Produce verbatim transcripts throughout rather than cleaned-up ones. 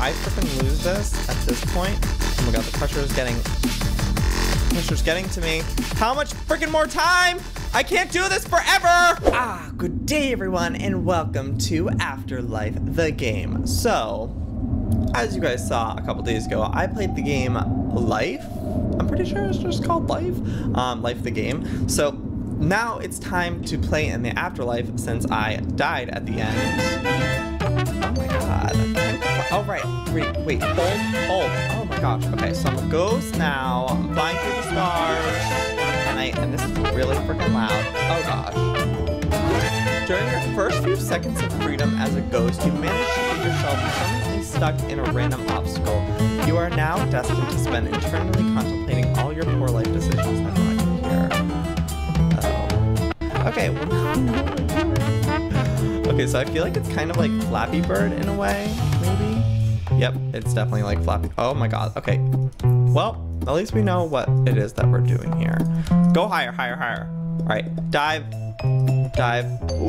I freaking lose this at this point, oh my god, the pressure is getting, pressure's getting to me. How much freaking more time? I can't do this forever! Ah, good day everyone, and welcome to Afterlife, the game. So, as you guys saw a couple days ago, I played the game Life. I'm pretty sure it's just called Life. Um, Life the game. So, now it's time to play in the Afterlife since I died at the end. Oh my god. Oh, right. Wait, wait. Hold, hold. Oh my gosh. Okay, so I'm a ghost now. I'm flying through the stars. And I, and this is really freaking loud. Oh gosh. During your first few seconds of freedom as a ghost, you manage to get yourself permanently stuck in a random obstacle. You are now destined to spend eternally contemplating all your poor life decisions. I'm not here. Uh-oh. Okay, well, okay, so I feel like it's kind of like Flappy Bird in a way, maybe? Yep, it's definitely like Flappy. Oh my god, okay. Well, at least we know what it is that we're doing here. Go higher, higher, higher. All right, dive, dive.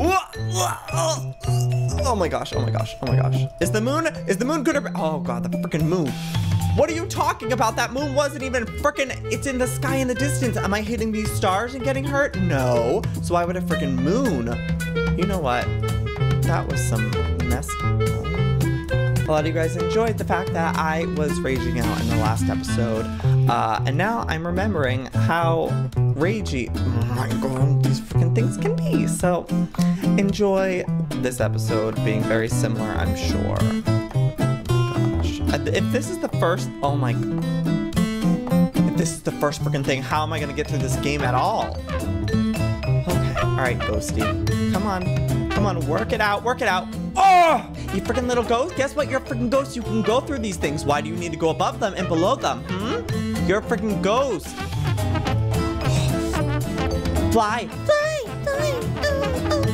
Oh my gosh, oh my gosh, oh my gosh. Is the moon, is the moon good or bad? Oh god, the freaking moon. What are you talking about? That moon wasn't even freaking, it's in the sky in the distance. Am I hitting these stars and getting hurt? No. So why would a freaking moon? You know what? That was some mess. A lot of you guys enjoyed the fact that I was raging out in the last episode. Uh, and now I'm remembering how ragey, oh my god, these freaking things can be. So enjoy this episode being very similar, I'm sure. If this is the first, oh my, if this is the first freaking thing, how am I gonna get through this game at all? Okay, all right, Ghosty, come on, come on, work it out, work it out. Oh, you freaking little ghost, guess what? You're a freaking ghost, you can go through these things. Why do you need to go above them and below them, hmm? You're a freaking ghost. Fly, fly, fly, ooh, ooh,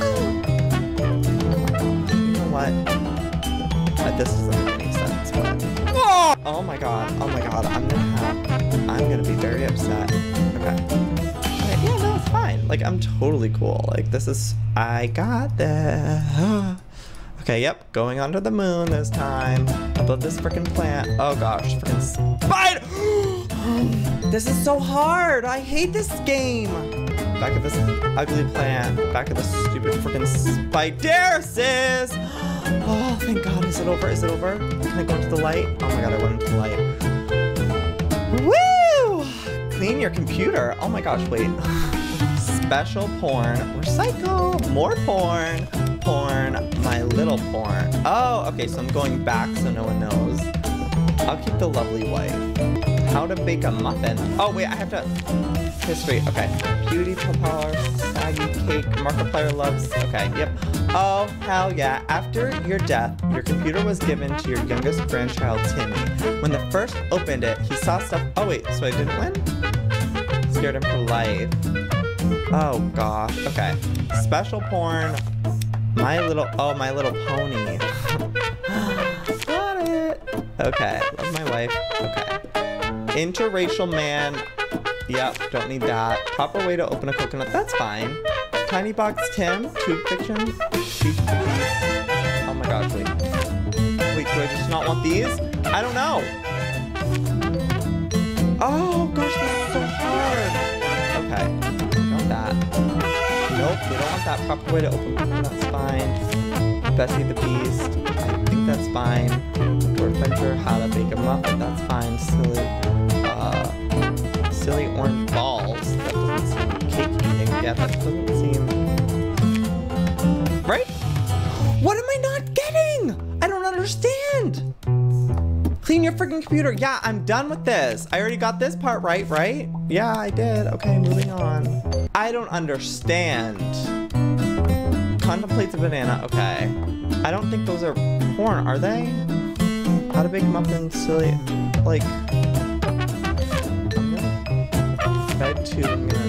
ooh. You know what? Uh, this doesn't make any sense, but... Oh my god, oh my god, I'm gonna have, I'm gonna be very upset. Okay. Okay, yeah, no, it's fine. Like, I'm totally cool. Like, this is, I got this. Okay, yep, going onto the moon this time. Above this freaking plant. Oh gosh, freaking spider! This is so hard! I hate this game! Back at this ugly plant. Back at this stupid freaking spider, sis! Oh, thank God. Is it over? Is it over? Can I go into the light? Oh my God, I went into the light. Woo! Clean your computer. Oh my gosh, wait. Special porn. Recycle. More porn. Porn. My little porn. Oh, okay, so I'm going back so no one knows. I'll keep the lovely wife. How to bake a muffin. Oh, wait, I have to... History. Okay. Beauty propeller, saggy cake, Markiplier loves. Okay, yep. Oh, hell yeah. After your death, your computer was given to your youngest grandchild, Timmy. When the first opened it, he saw stuff. Oh, wait, so I didn't win? Scared him for life. Oh, gosh. Okay. Special porn. My little, oh, My Little Pony. Got it. Okay. Love my wife. Okay. Interracial man. Yep, don't need that. Proper way to open a coconut. That's fine. Tiny Box Tim. Tube Fiction. Cheap cookies. Oh my gosh, wait. Wait, do I just not want these? I don't know. Oh gosh, this is so hard. Okay, got that. Nope, we don't want that. Proper way to open coconut. That's fine. Bessie the Beast. I think that's fine. Outdoor Adventure. How to bake a muffin. That's fine. Silly. Uh... Silly orange balls. That doesn't seem cake eating. Yeah, that doesn't seem... Right? What am I not getting? I don't understand. Clean your freaking computer. Yeah, I'm done with this. I already got this part right, right? Yeah, I did. Okay, moving on. I don't understand. Contemplates a banana. Okay. I don't think those are porn, are they? How to bake muffins, silly... Like... Bed to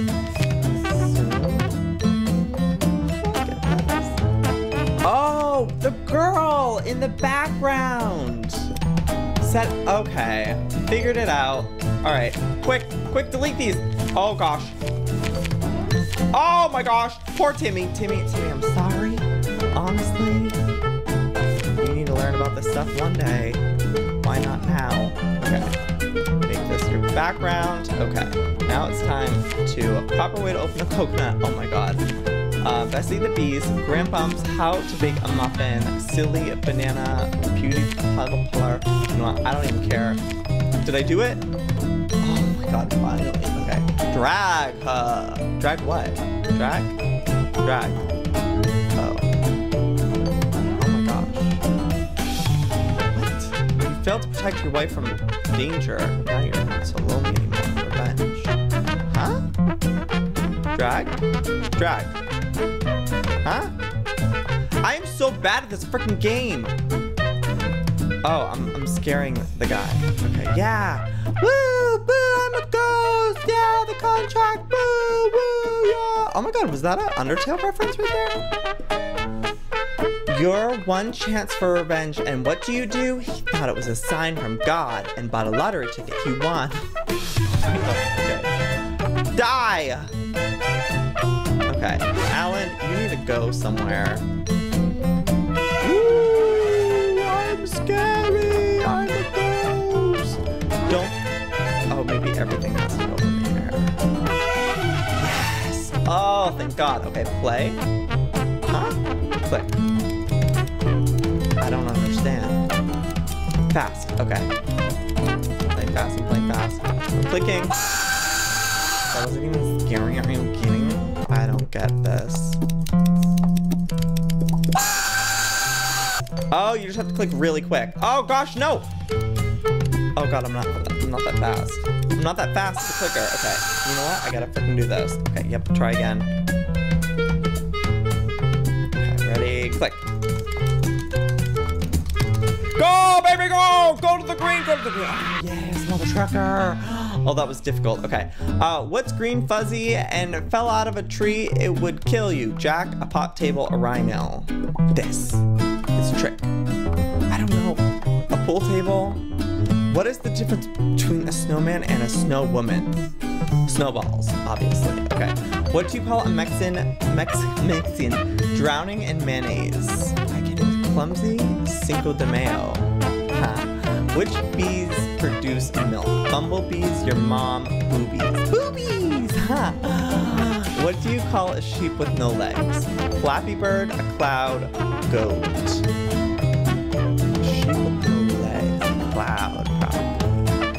Oh, the girl in the background. Set, okay, figured it out. All right, quick, quick, delete these. Oh gosh. Oh my gosh, poor Timmy, Timmy, Timmy, I'm sorry. Honestly, you need to learn about this stuff one day. Why not now? Okay. Make this your background. Okay. Now it's time to a proper way to open a coconut. Oh my god. Uh, Bessie the Bees, Grandpa's How to Bake a Muffin, Silly Banana, Beauty Puddle Puller. You know what? I don't even care. Did I do it? Oh my god, finally. Okay. Drag. Uh, drag what? Drag? Drag. Oh. Oh my gosh. What? You failed to protect your wife from danger. Now you're not so lonely anymore. Revenge. Huh? Drag? Drag. Huh? I am so bad at this freaking game. Oh, I'm, I'm scaring the guy. Okay, yeah. Woo, boo, I'm a ghost. Yeah, the contract. Boo, woo, yeah. Oh my god, was that an Undertale reference right there? Your one chance for revenge, and what do you do? He thought it was a sign from God and bought a lottery ticket. He won. Okay. Die! Okay, Alan, you need to go somewhere. Ooh, I'm scary. I'm a ghost. Don't. Oh, maybe everything has to go in there. Yes. Oh, thank God. Okay, play. Huh? Click. I don't understand. Fast. Okay. Play fast. I'm playing fast. I'm clicking. That wasn't even scary. Are you kidding me? I don't get this. Oh, you just have to click really quick. Oh gosh, no! Oh god, I'm not I'm not that fast. I'm not that fast with the clicker. Okay, you know what? I gotta freaking do this. Okay, yep, try again. Okay, ready, click. Go, baby, go! Go to the green, go to the green. Oh, yes, another tracker. Oh, that was difficult. Okay. Uh, what's green, fuzzy, and fell out of a tree? It would kill you. Jack, a pot table, a rhino. This. It's a trick. I don't know. A pool table? What is the difference between a snowman and a snow woman? Snowballs, obviously. Okay. What do you call a Mexican, Mex Mexican drowning in mayonnaise? I can't even clumsy? Cinco de Mayo. Huh. Which bees produce milk? Bumblebees, your mom, boobies. Boobies! Huh. What do you call a sheep with no legs? Flappy bird, a cloud, a goat. Sheep with no legs, a cloud, probably.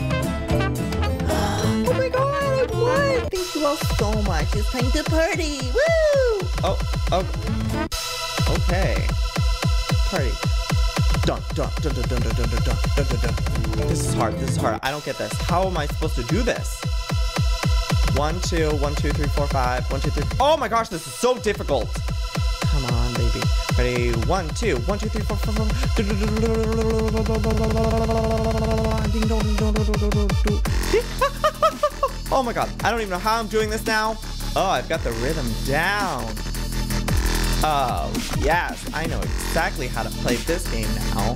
Oh my god, I won! Thank you all so much. It's time to party. Woo! Oh, oh. Okay. Party. Dun, dun, dun, dun, dun, dun, dun, dun, dun, dun, dun. This is hard. This is hard. I don't get this. How am I supposed to do this? One, two, one, two, three, four, five. One, two, three. Oh my gosh, this is so difficult. Come on, baby. Ready? One, two, one, two, three, four, four, four. Oh my god. I don't even know how I'm doing this now. Oh, I've got the rhythm down. Oh, yes, I know exactly how to play this game now.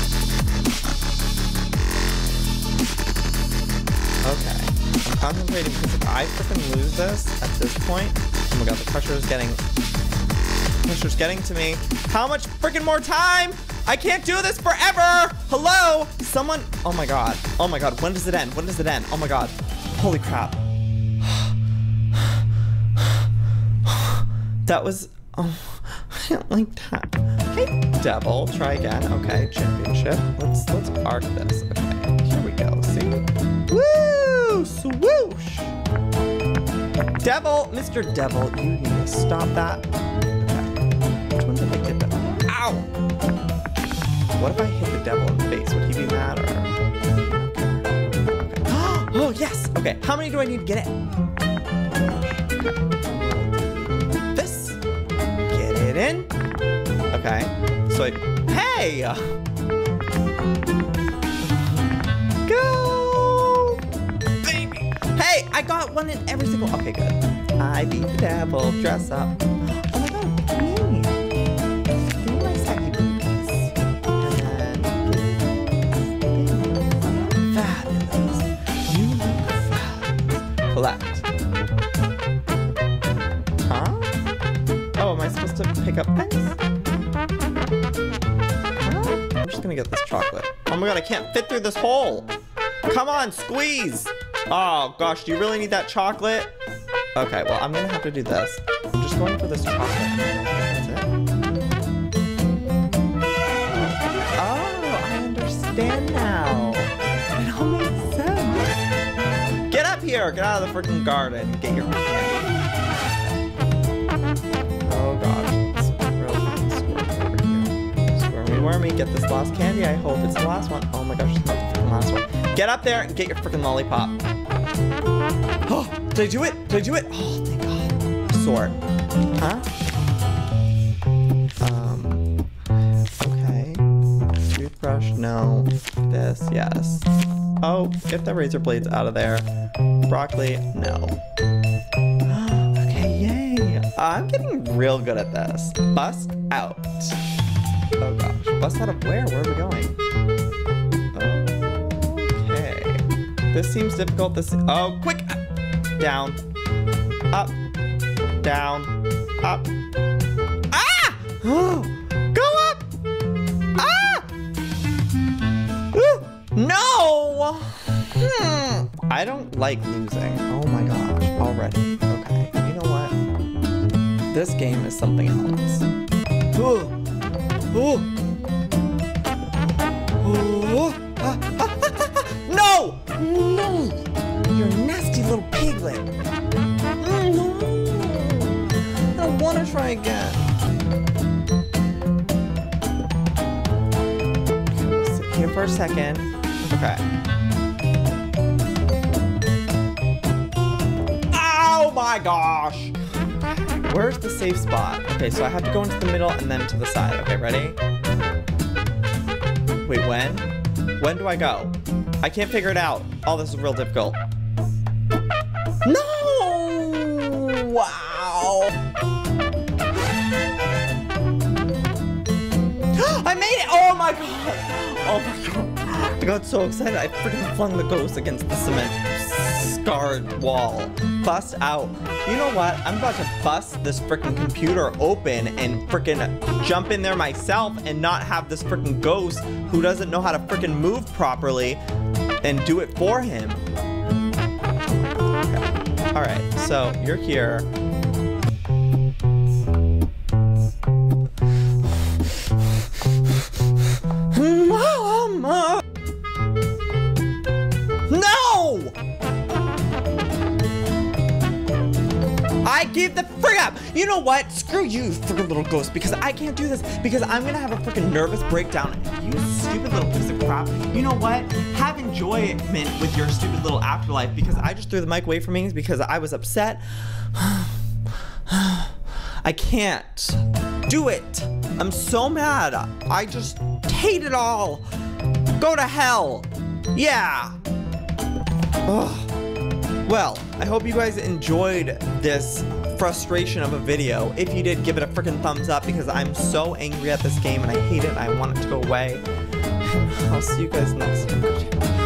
Okay, I'm concentrating because if I freaking lose this at this point, oh my god, the pressure is getting, pressure's getting to me. How much freaking more time? I can't do this forever. Hello, someone, oh my god, oh my god, when does it end? When does it end? Oh my god, holy crap. That was, oh, I don't like that. Hey, devil, try again. Okay, championship. Let's let's arc this. Okay, here we go. See? Woo! Swoosh! Devil, Mister Devil, you need to stop that. Okay. Which one did I hit that? Ow! What if I hit the devil in the face? Would he be mad or? Okay. Oh yes! Okay, how many do I need to get it? Okay. In. Okay. So I. Hey! Go! Baby! Hey! I got one in every single. Okay, good. I beat the devil. Dress up. Oh my god, me! Give me my saggy booties. And then. Fabulous. You look fabulous. Collect. Am I supposed to pick up things? Huh? I'm just gonna get this chocolate. Oh my my god, I can't fit through this hole. Come on, squeeze. Oh gosh, do you really need that chocolate? Okay, well, I'm gonna have to do this. I'm just going for this chocolate. That's it. Oh, I understand now. It all makes sense. Get up here. Get out of the freaking garden and get your candy. Oh gosh, it's real squirmy over here. Squirmy wormy, get this last candy. I hope it's the last one. Oh my gosh, it's not the freaking last one. Get up there and get your freaking lollipop. Oh, did I do it? Did I do it? Oh, thank God. Sword. Huh? Um, okay. Toothbrush, no. This, yes. Oh, get the razor blades out of there. Broccoli, no. Okay, yay. I'm getting real good at this. Bust out. Oh gosh, bust out of where? Where are we going? Okay. This seems difficult. This, oh, quick. Down, up, down, up. Ah! Go up! Ah! Ooh. No! Hmm. I don't like losing. Oh my gosh, already. Okay, you know what? This game is something else. Ooh. Ooh. Ooh. Ah, ah, ah, ah, ah. No! No! You're a nasty little piglet. No. I don't want to try again. Okay, we'll sit here for a second. Okay. Oh my gosh. Where's the safe spot? Okay, so I have to go into the middle and then to the side. Okay, ready? Wait, when? When do I go? I can't figure it out. Oh, this is real difficult. No! Wow! I made it! Oh my god! Oh my god! I got so excited. I freaking flung the ghost against the cement scarred wall. Bust out. You know what? I'm about to bust this freaking computer open and freaking jump in there myself and not have this freaking ghost who doesn't know how to freaking move properly and do it for him. Okay. All right, so you're here. Mama! No! I give the frick up. You know what? Screw you, freaking little ghost, because I can't do this because I'm gonna have a freaking nervous breakdown. You stupid little piece of crap. You know what? Have enjoyment with your stupid little afterlife because I just threw the mic away from me because I was upset. I can't do it. I'm so mad. I just hate it all. Go to hell. Yeah. Ugh. Well, I hope you guys enjoyed this frustration of a video. If you did, give it a freaking thumbs up because I'm so angry at this game and I hate it and I want it to go away. I'll see you guys next time.